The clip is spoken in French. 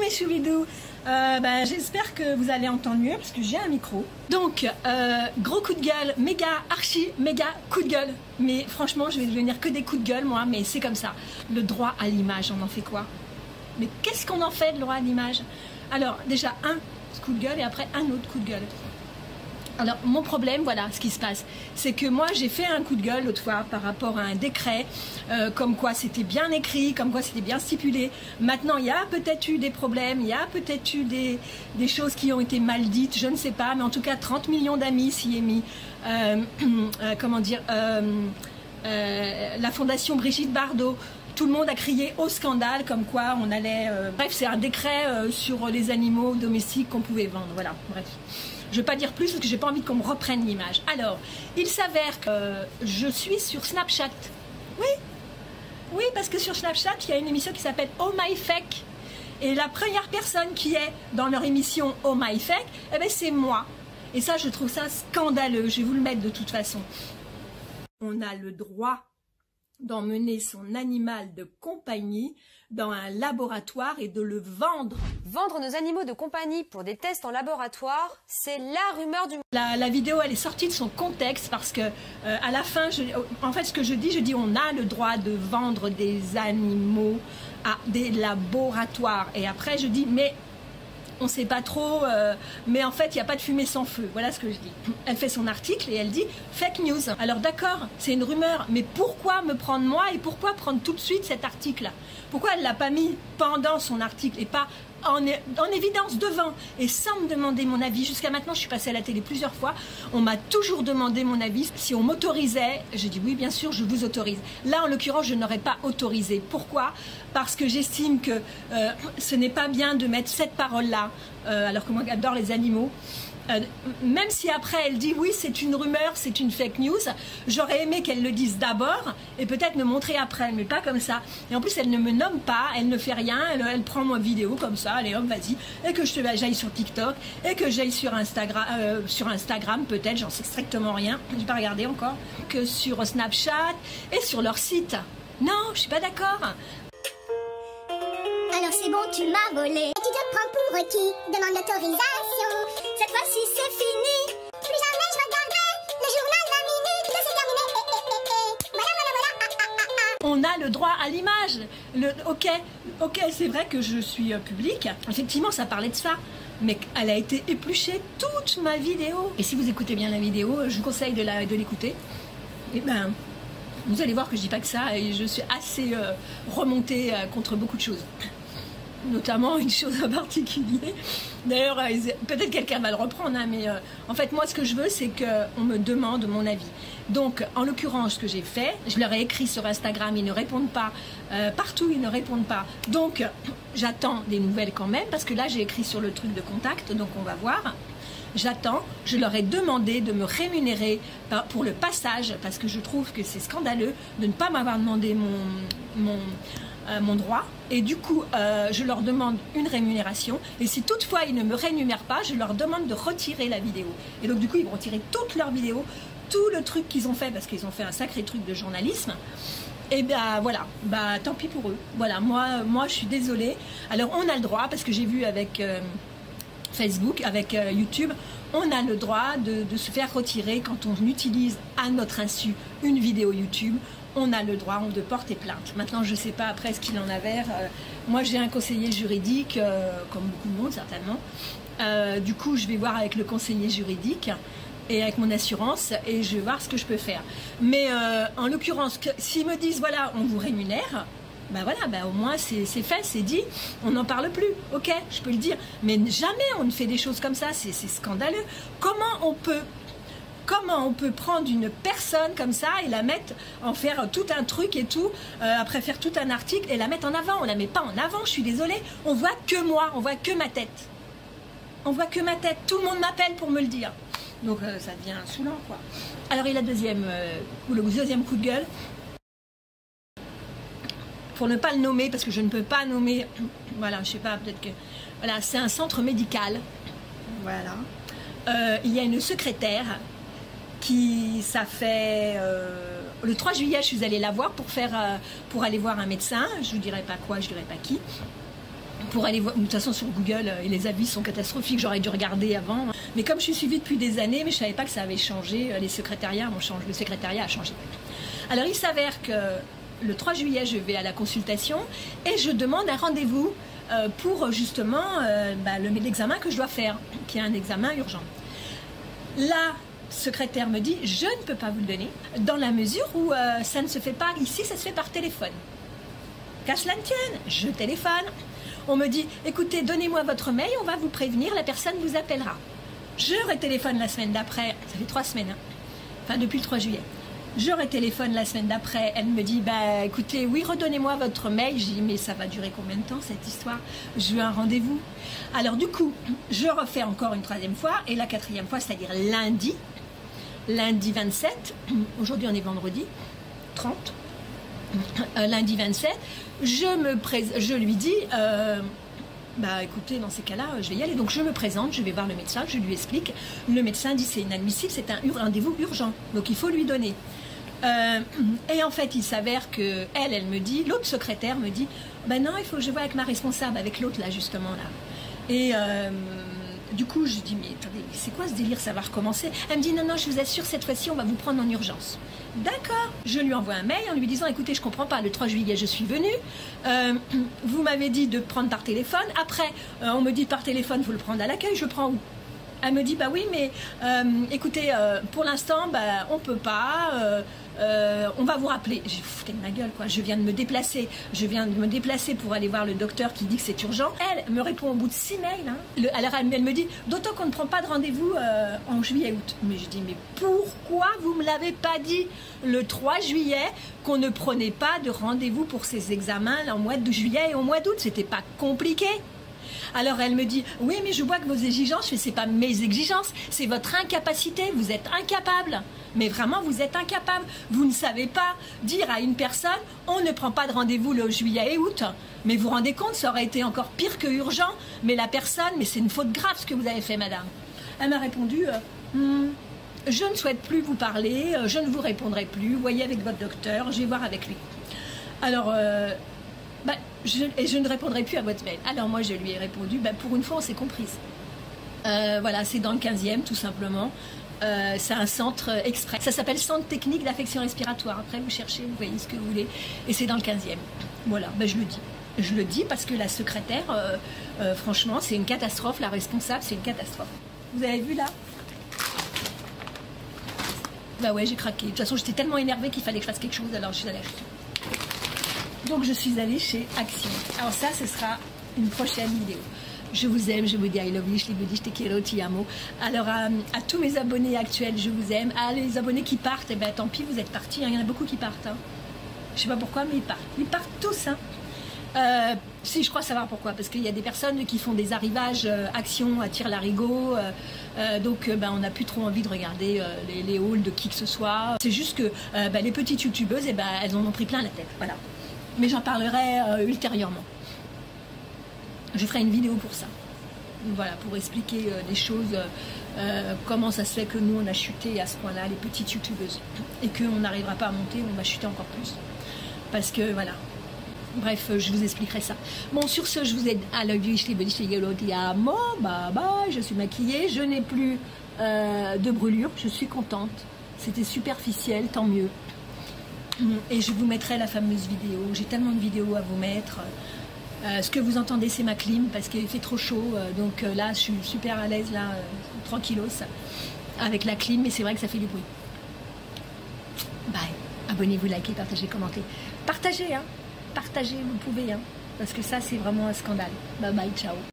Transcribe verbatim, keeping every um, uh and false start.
mes choubidous, euh, ben, j'espère que vous allez entendre mieux parce que j'ai un micro. Donc, euh, gros coup de gueule, méga, archi, méga coup de gueule. Mais franchement, je vais devenir que des coups de gueule, moi, mais c'est comme ça. Le droit à l'image, on en fait quoi? Mais qu'est-ce qu'on en fait, le droit à l'image? Alors, déjà, un coup de gueule et après un autre coup de gueule. Alors, mon problème, voilà ce qui se passe, c'est que moi, j'ai fait un coup de gueule l'autre fois par rapport à un décret, euh, comme quoi c'était bien écrit, comme quoi c'était bien stipulé. Maintenant, il y a peut-être eu des problèmes, il y a peut-être eu des, des choses qui ont été mal dites, je ne sais pas, mais en tout cas, trente millions d'amis s'y est mis. Euh, euh, comment dire euh, euh, la fondation Brigitte Bardot. Tout le monde a crié au scandale, comme quoi on allait... Euh... Bref, c'est un décret euh, sur les animaux domestiques qu'on pouvait vendre, voilà, bref. Je ne vais pas dire plus parce que j'ai pas envie qu'on me reprenne l'image. Alors, il s'avère que euh, je suis sur Snapchat. Oui, oui, parce que sur Snapchat, il y a une émission qui s'appelle Oh My Fake. Et la première personne qui est dans leur émission Oh My Fake, eh ben, c'est moi. Et ça, je trouve ça scandaleux. Je vais vous le mettre de toute façon. On a le droit d'emmener son animal de compagnie dans un laboratoire et de le vendre. Vendre nos animaux de compagnie pour des tests en laboratoire, c'est la rumeur du... La, la vidéo, elle est sortie de son contexte parce que, euh, à la fin, je, en fait, ce que je dis, je dis on a le droit de vendre des animaux à des laboratoires. Et après, je dis, mais on ne sait pas trop, euh, mais en fait, il n'y a pas de fumée sans feu. Voilà ce que je dis. Elle fait son article et elle dit fake news. Alors d'accord, c'est une rumeur, mais pourquoi me prendre moi et pourquoi prendre tout de suite cet article? Pourquoi elle ne l'a pas mis pendant son article et pas en, en évidence devant et sans me demander mon avis? Jusqu'à maintenant, je suis passée à la télé plusieurs fois. On m'a toujours demandé mon avis. Si on m'autorisait, j'ai dit oui, bien sûr, je vous autorise. Là, en l'occurrence, je n'aurais pas autorisé. Pourquoi? Parce que j'estime que euh, ce n'est pas bien de mettre cette parole-là, euh, alors que moi, j'adore les animaux. Euh, même si après elle dit oui c'est une rumeur, c'est une fake news, j'aurais aimé qu'elle le dise d'abord et peut-être me montrer après, mais pas comme ça. Et en plus elle ne me nomme pas, elle ne fait rien, elle, elle prend ma vidéo comme ça, allez hop vas-y, et que je j'aille sur TikTok et que j'aille sur Instagram, euh, sur Instagram peut-être, j'en sais strictement rien, j'ai pas regardé encore, que sur Snapchat et sur leur site. Non, je suis pas d'accord. Alors c'est bon, tu m'as volé. Tu te prends pour qui? Demande l'autorisation. Cette fois-ci c'est fini. Plus jamais je regarderai le journal la minute. Là c'est terminé. Eh, eh, eh, eh. Voilà, voilà, voilà. Ah, ah, ah, ah. On a le droit à l'image. Le, ok, ok, c'est vrai que je suis euh, publique. Effectivement, ça parlait de ça. Mais elle a été épluchée toute ma vidéo. Et si vous écoutez bien la vidéo, je vous conseille de la, de l'écouter. Et ben... vous allez voir que je dis pas que ça et je suis assez euh, remontée euh, contre beaucoup de choses. Notamment une chose en particulier. D'ailleurs, euh, peut-être quelqu'un va le reprendre, hein, mais euh, en fait, moi, ce que je veux, c'est qu'on me demande mon avis. Donc, en l'occurrence, ce que j'ai fait, je leur ai écrit sur Instagram, ils ne répondent pas. Euh, partout, ils ne répondent pas. Donc, j'attends des nouvelles quand même, parce que là, j'ai écrit sur le truc de contact, donc on va voir. J'attends, je leur ai demandé de me rémunérer pour le passage, parce que je trouve que c'est scandaleux de ne pas m'avoir demandé mon, mon, euh, mon droit. Et du coup, euh, je leur demande une rémunération. Et si toutefois ils ne me rémunèrent pas, je leur demande de retirer la vidéo. Et donc du coup, ils vont retirer toute leur vidéo, tout le truc qu'ils ont fait, parce qu'ils ont fait un sacré truc de journalisme. Et bien voilà, bah, tant pis pour eux. Voilà, moi, moi je suis désolée. Alors on a le droit, parce que j'ai vu avec... Euh, Facebook, avec euh, YouTube, on a le droit de, de se faire retirer quand on utilise à notre insu une vidéo YouTube. On a le droit de porter plainte. Maintenant, je ne sais pas après ce qu'il en avait. Euh, moi, j'ai un conseiller juridique, euh, comme beaucoup de monde certainement. Euh, du coup, je vais voir avec le conseiller juridique et avec mon assurance et je vais voir ce que je peux faire. Mais euh, en l'occurrence, s'ils me disent, voilà, on vous rémunère, ben voilà, ben au moins c'est fait, c'est dit, on n'en parle plus, ok, je peux le dire. Mais jamais on ne fait des choses comme ça, c'est scandaleux. Comment on peut, comment on peut prendre une personne comme ça et la mettre, en faire tout un truc et tout, euh, après faire tout un article et la mettre en avant? On la met pas en avant, je suis désolée, on voit que moi, on voit que ma tête. On voit que ma tête, tout le monde m'appelle pour me le dire. Donc euh, ça devient saoulant quoi. Alors et la deuxième, euh, ou le deuxième coup de gueule, pour ne pas le nommer, parce que je ne peux pas nommer, voilà, je sais pas, peut-être que, voilà, c'est un centre médical, voilà, euh, il y a une secrétaire qui, ça fait, euh, le trois juillet, je suis allée la voir pour faire, euh, pour aller voir un médecin, je vous dirai pas quoi, je dirai pas qui, pour aller voir. De toute façon, sur Google, euh, les avis sont catastrophiques. J'aurais dû regarder avant. Mais comme je suis suivie depuis des années, mais je ne savais pas que ça avait changé. Les secrétariats ont changé. Le secrétariat a changé. Alors, il s'avère que le trois juillet, je vais à la consultation et je demande un rendez-vous euh, pour justement euh, bah, l'examen que je dois faire, qui est un examen urgent. La secrétaire me dit, je ne peux pas vous le donner, dans la mesure où euh, ça ne se fait pas ici, ça se fait par téléphone. Qu'à cela ne tienne, je téléphone. On me dit, écoutez, donnez-moi votre mail, on va vous prévenir, la personne vous appellera. Je retéléphone la semaine d'après, ça fait trois semaines, hein, enfin depuis le trois juillet. Je retéléphone la semaine d'après, elle me dit, bah écoutez, oui, redonnez-moi votre mail. Je dis, mais ça va durer combien de temps cette histoire? Je veux un rendez-vous. Alors du coup, je refais encore une troisième fois, et la quatrième fois, c'est-à-dire lundi, lundi vingt-sept, aujourd'hui on est vendredi trente, euh, lundi vingt-sept, je, me pré je lui dis, euh, bah écoutez, dans ces cas-là, je vais y aller. Donc je me présente, je vais voir le médecin, je lui explique. Le médecin dit c'est inadmissible, c'est un rendez-vous urgent, donc il faut lui donner. Euh, et en fait, il s'avère que elle, elle me dit, l'autre secrétaire me dit, ben non, il faut que je voie avec ma responsable, avec l'autre là justement là. Et euh, du coup, je dis, mais attendez, c'est quoi ce délire, ça va recommencer? Elle me dit, non, non, je vous assure, cette fois-ci, on va vous prendre en urgence. D'accord. Je lui envoie un mail en lui disant, écoutez, je comprends pas, le trois juillet, je suis venue, euh, vous m'avez dit de prendre par téléphone, après, euh, on me dit par téléphone, il faut le prendre à l'accueil, je prends où? Elle me dit, bah oui, mais euh, écoutez, euh, pour l'instant, bah, on peut pas, euh, euh, on va vous rappeler. J'ai foutu de ma gueule, quoi. Je viens de me déplacer, je viens de me déplacer pour aller voir le docteur qui dit que c'est urgent. Elle me répond au bout de six mails. Hein. Le, alors elle, elle me dit, d'autant qu'on ne prend pas de rendez-vous euh, en juillet-août. Mais je dis, mais pourquoi vous me l'avez pas dit le trois juillet qu'on ne prenait pas de rendez-vous pour ces examens là, en mois de juillet et au mois d'août? C'était pas compliqué. Alors elle me dit, oui mais je vois que vos exigences, ce n'est pas mes exigences, c'est votre incapacité, vous êtes incapable. Mais vraiment, vous êtes incapable. Vous ne savez pas dire à une personne, on ne prend pas de rendez-vous le juillet et août. Mais vous vous rendez compte, ça aurait été encore pire que urgent. Mais la personne, mais c'est une faute grave ce que vous avez fait, madame. Elle m'a répondu, euh, hm, je ne souhaite plus vous parler, je ne vous répondrai plus, voyez avec votre docteur, je vais voir avec lui. Alors... Euh, Bah, je, et je ne répondrai plus à votre mail. Alors moi je lui ai répondu, bah, pour une fois on s'est comprise. Euh, voilà, c'est dans le quinzième tout simplement. Euh, c'est un centre exprès. Ça s'appelle Centre technique d'affection respiratoire. Après vous cherchez, vous voyez ce que vous voulez. Et c'est dans le quinzième. Voilà, bah, je le dis. Je le dis parce que la secrétaire, euh, euh, franchement, c'est une catastrophe. La responsable, c'est une catastrophe. Vous avez vu là? Bah ouais, j'ai craqué. De toute façon, j'étais tellement énervée qu'il fallait que je fasse quelque chose, alors je suis allée acheter. Donc je suis allée chez Action. Alors ça, ce sera une prochaine vidéo. Je vous aime, je vous dis I love you, je vous dis je te quiero, ti amo. Alors à, à tous mes abonnés actuels, je vous aime. À les abonnés qui partent, eh ben tant pis, vous êtes partis. Il y en a beaucoup qui partent. Hein. Je sais pas pourquoi, mais ils partent. Ils partent tous. Hein. Euh, si, je crois savoir pourquoi. Parce qu'il y a des personnes qui font des arrivages euh, Action à Tire-Larigot. Euh, euh, donc euh, ben, on n'a plus trop envie de regarder euh, les, les hauls de qui que ce soit. C'est juste que euh, ben, les petites youtubeuses, eh ben, elles en ont pris plein la tête. Voilà. Mais j'en parlerai euh, ultérieurement. Je ferai une vidéo pour ça. Voilà, pour expliquer euh, des choses, euh, comment ça se fait que nous on a chuté à ce point-là, les petites youtubeuses. Et qu'on n'arrivera pas à monter, on va chuter encore plus. Parce que voilà. Bref, je vous expliquerai ça. Bon, sur ce, je vous aide. À l'œil du je bye bye, je suis maquillée, je n'ai plus euh, de brûlure, je suis contente. C'était superficiel, tant mieux. Et je vous mettrai la fameuse vidéo. J'ai tellement de vidéos à vous mettre. Euh, ce que vous entendez, c'est ma clim parce qu'il fait trop chaud. Euh, donc euh, là, je suis super à l'aise, là, euh, tranquillos, avec la clim. Mais c'est vrai que ça fait du bruit. Bye. Abonnez-vous, likez, partagez, commentez. Partagez, hein. Partagez, vous pouvez, hein. Parce que ça, c'est vraiment un scandale. Bye bye, ciao.